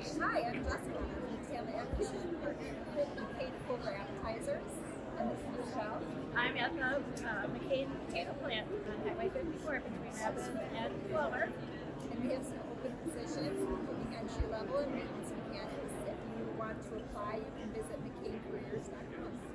Hi, I'm Jessica. I'm the Talent Acquisition Partner with McCain Clover Appetizers. And this is Michelle. I'm at the McCain potato plant on Highway 54 between Rapid and Clover. And we have some open positions, including entry level and maintenance mechanics. If you want to apply, you can visit McCainCareers.com.